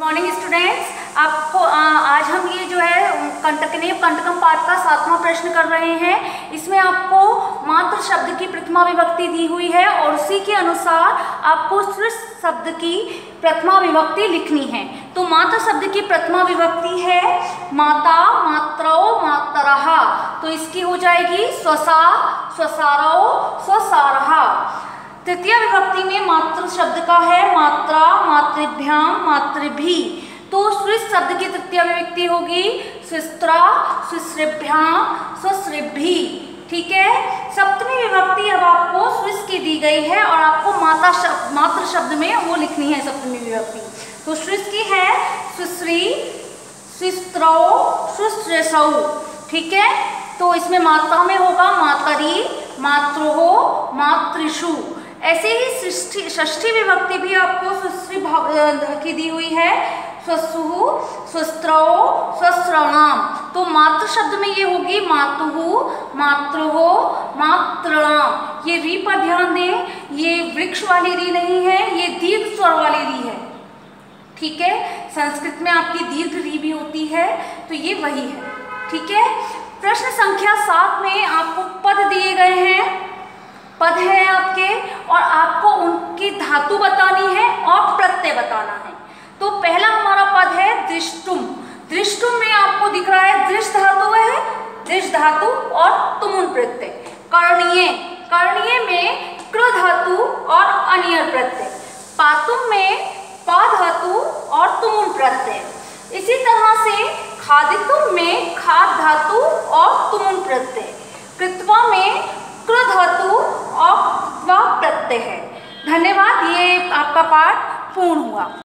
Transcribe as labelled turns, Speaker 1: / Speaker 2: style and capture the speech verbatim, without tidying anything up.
Speaker 1: Morning students, आपको आ, आज हम ये जो है कंटकनेव कंटकम पाठ का सातवां प्रश्न कर रहे हैं। इसमें आपको मात्र शब्द की प्रथमा विभक्ति दी हुई है और उसी के अनुसार आपको सृष्ट शब्द की प्रथमा विभक्ति लिखनी है। तो मात्र शब्द की प्रथमा विभक्ति है माता, मात्रौ, मातरः। तो इसकी हो जाएगी स्वसा, स्वसारौ, स्वसारः। तृतीय विभक्ति में मात्र शब्द का है मात्रा, मातृभ्याम, मातृभिः। तो स्विस शब्द की तृतीय विभक्ति होगी स्विस्त्रा, स्विस्रेभ्याम, स्वस्रेभिः। ठीक है। सप्तमी विभक्ति अब आपको स्विस की दी गई है और आपको माता शब्द मात्र शब्द में वो लिखनी है सप्तमी विभक्ति। तो स्विस की है स्विस्री, स्विस्त्रौ, स्विस्रेसौ। ठीक है। तो इसमें मात्रा में होगा मातरी, मातृहो, मातृषु। ऐसे ही षष्ठी विभक्ति भी आपको षष्ठी की दी हुई है स्वसुहु, स्वस्त्रौ, स्वस्रणाम। तो मातृ शब्द में ये होगी मातुहु, मातृहो, मातृणाम। ये री पर ध्यान दें, ये वृक्ष वाली री नहीं है, ये दीर्घ स्वर वाली री है। ठीक है। संस्कृत में आपकी दीर्घ री भी होती है, तो ये वही है। ठीक है। प्रश्न संख्या सात में आपको पद दिए गए हैं, पद है आपके और आपको उनकी धातु बतानी है और प्रत्यय बताना है। तो पहला हमारा पद है दृष्टुम। दृष्टुम में आपको दिख रहा है दृष्ट धातु है, दृष्ट धातु और तुमुन प्रत्यय। कर्णीय, कर्णीय में कृ धातु और अनियर प्रत्यय। पातुम में पा धातु और तुमुन प्रत्यय। इसी तरह से खादितुम में खाद धातु और तुमुन प्रत्यय। कृत्वा में कृ धातु और त्वा प्रत्यय है। धन्यवाद। ये आपका पाठ पूर्ण हुआ।